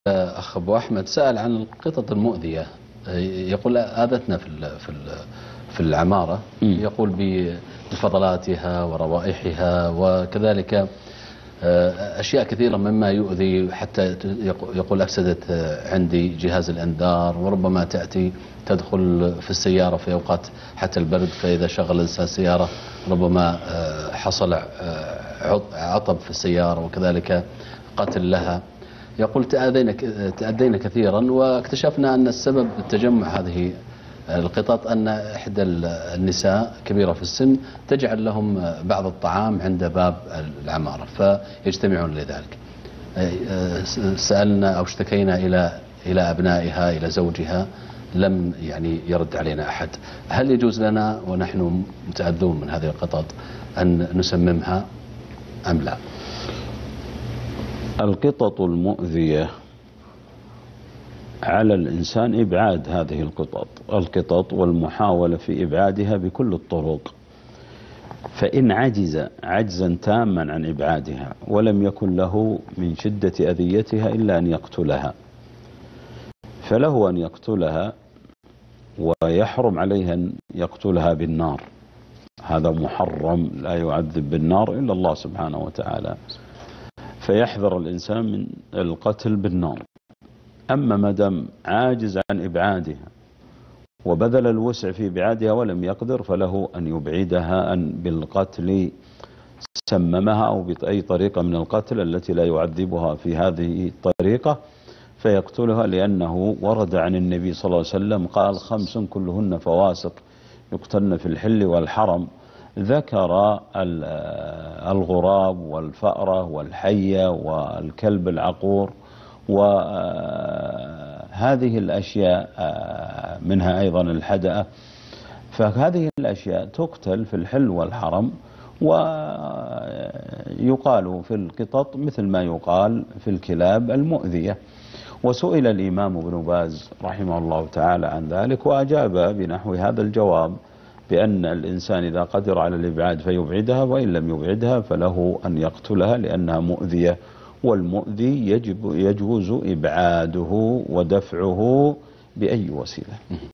أخ أبو أحمد سأل عن القطط المؤذية. يقول آذتنا في العمارة. يقول بفضلاتها وروائحها، وكذلك أشياء كثيرة مما يؤذي، حتى يقول أفسدت عندي جهاز الأنذار، وربما تأتي تدخل في السيارة في أوقات حتى البرد، فإذا شغل الإنسان السيارة ربما حصل عطب في السيارة، وكذلك قتل لها. يقول تأذينا كثيرا، واكتشفنا أن السبب تجمع هذه القطط أن إحدى النساء كبيرة في السن تجعل لهم بعض الطعام عند باب العمارة فيجتمعون لذلك. سألنا أو اشتكينا إلى أبنائها، إلى زوجها، لم يرد علينا أحد. هل يجوز لنا ونحن متأذون من هذه القطط أن نسممها أم لا؟ القطط المؤذية على الإنسان إبعاد هذه القطط والمحاولة في إبعادها بكل الطرق. فإن عجز عجزا تاما عن إبعادها ولم يكن له من شدة أذيتها إلا أن يقتلها، فله أن يقتلها، ويحرم عليه أن يقتلها بالنار. هذا محرم، لا يعذب بالنار إلا الله سبحانه وتعالى، فيحذر الإنسان من القتل بالنار. أما ما دام عاجز عن إبعادها وبذل الوسع في إبعادها ولم يقدر، فله أن يبعدها بالقتل، سممها أو بأي طريقة من القتل التي لا يعذبها في هذه الطريقة، فيقتلها. لأنه ورد عن النبي صلى الله عليه وسلم قال: 5 كلهن فواسق يقتلن في الحل والحرم. ذكر الغراب والفأرة والحية والكلب العقور، وهذه الأشياء منها أيضا الحدأة. فهذه الأشياء تقتل في الحل والحرم، ويقال في القطط مثل ما يقال في الكلاب المؤذية. وسئل الإمام ابن باز رحمه الله تعالى عن ذلك، وأجاب بنحو هذا الجواب، بأن الإنسان إذا قدر على الإبعاد فيبعدها، وإن لم يبعدها فله أن يقتلها لأنها مؤذية، والمؤذي يجوز إبعاده ودفعه بأي وسيلة.